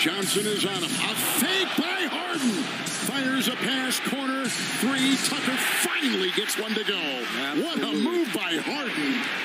Johnson is on him. A fake by Harden. Fires a pass, corner, three. Tucker finally gets one to go. Absolutely. What a move by Harden.